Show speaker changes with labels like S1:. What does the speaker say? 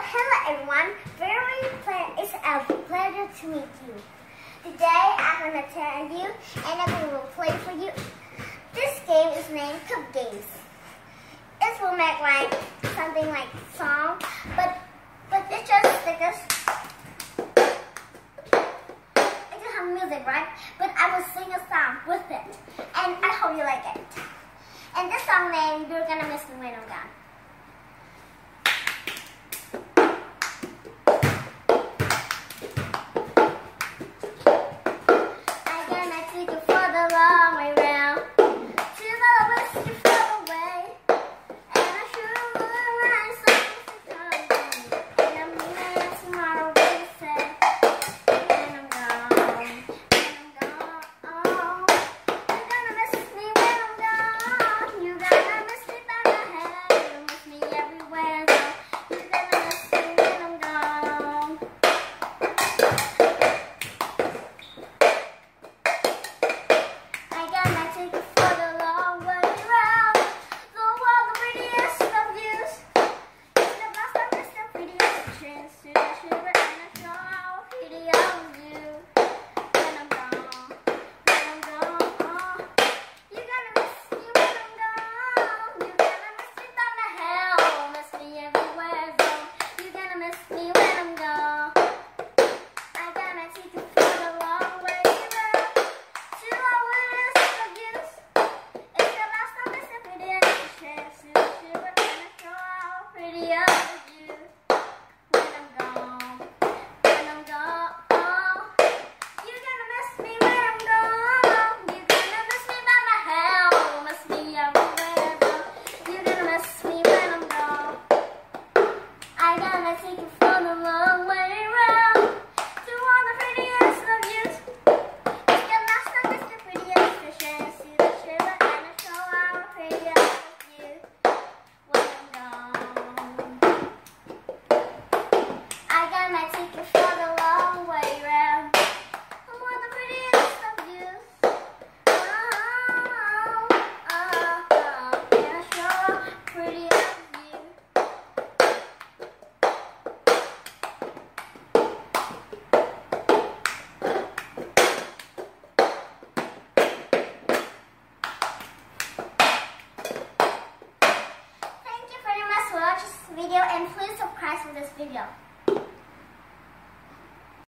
S1: hello everyone. It's a pleasure to meet you. Today I'm going to tell you and I'm going to play for you. This game is named Cup Games. It will make like something like song, but it's just like this. It doesn't have music, right? But I will sing a song with it, and I hope you like it. And this song name, You're Gonna Miss Me When I'm Gone. Video and please subscribe for this video.